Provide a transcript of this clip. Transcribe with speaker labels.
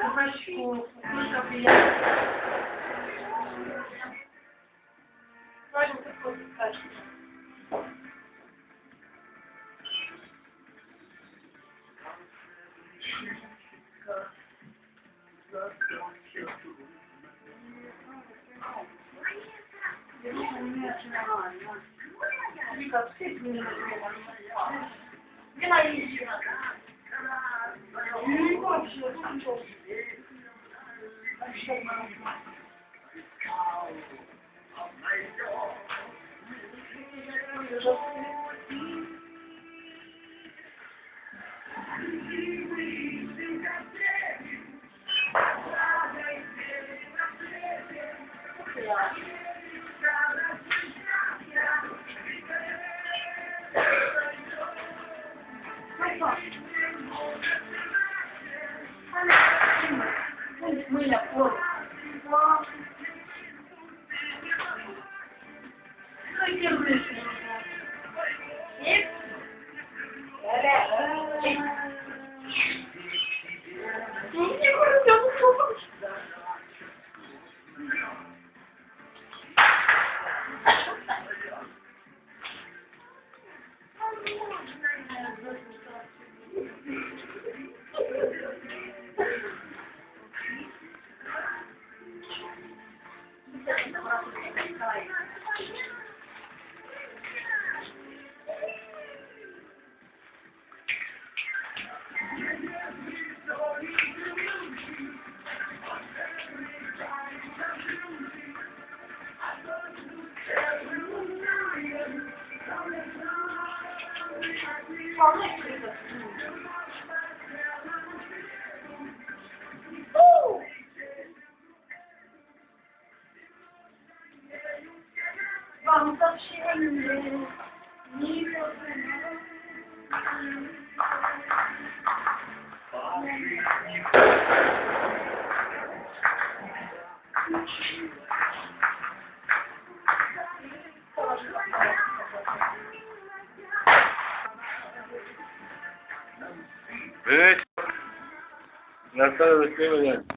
Speaker 1: Weźku, kurka pijana. Weź mu to pozyskać. Nie ma nic. Mâine acolo. Nu-i cheltuiește. Ce? Nu știu cum să fac. Vamos a scendere.
Speaker 2: Vedeți? La sală de